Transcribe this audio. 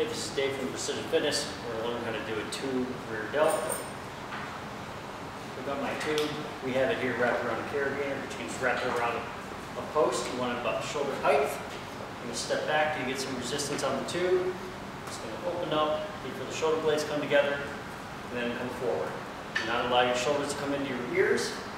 Hey, this is Dave from Precision Fitness. We're going to learn how to do a tube rear delt. I've got my tube. We have it here wrapped around a carabiner, which means wrapped around a post. You want it about shoulder height. You're going to step back till you get some resistance on the tube. It's going to open up, wait for the shoulder blades come together, and then come forward. Do not allow your shoulders to come into your ears.